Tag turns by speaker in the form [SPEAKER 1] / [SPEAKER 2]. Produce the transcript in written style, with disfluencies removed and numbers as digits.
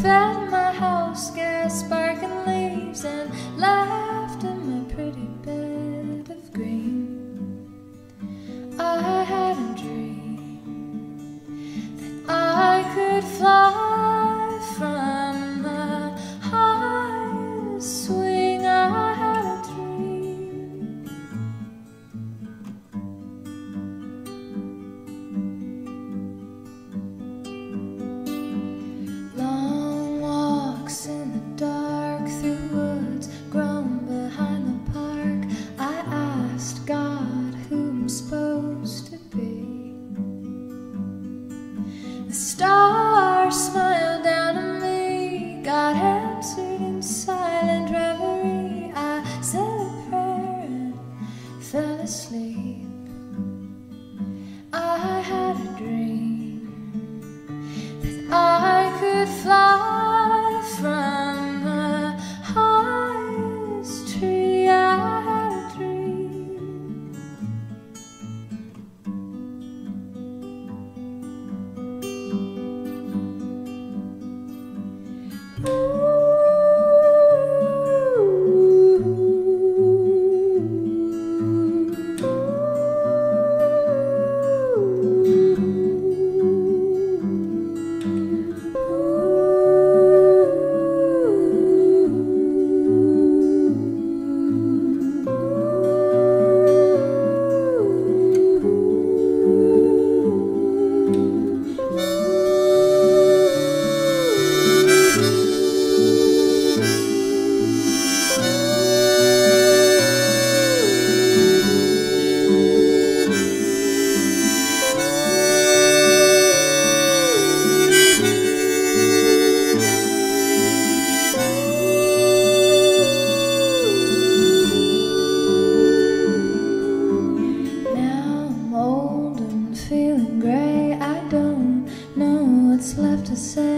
[SPEAKER 1] fed my house gas, sparking leaves, and laughed in my pretty bed of green. I had a dream that I could fly from the highest swing. I had a dream. Long walks in the dark through woods grown behind the park. I asked God who I'm supposed to be. The stars smiled down at me. God answered in silent reverie. I said a prayer and fell asleep. I had a dream that I could fly from the highest tree. I had a dream. Feeling gray, I don't know what's left to say.